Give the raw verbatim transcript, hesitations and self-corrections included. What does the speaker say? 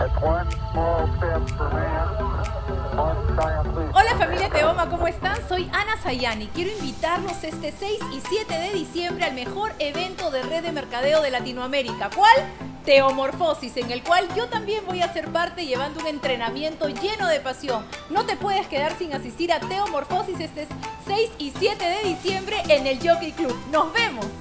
Hola familia Teoma, ¿cómo están? Soy Ana Sayani. Quiero invitarlos este seis y siete de diciembre al mejor evento de red de mercadeo de Latinoamérica. ¿Cuál? Teomorfosis, en el cual yo también voy a ser parte llevando un entrenamiento lleno de pasión. No te puedes quedar sin asistir a Teomorfosis este seis y siete de diciembre en el Jockey Club. ¡Nos vemos!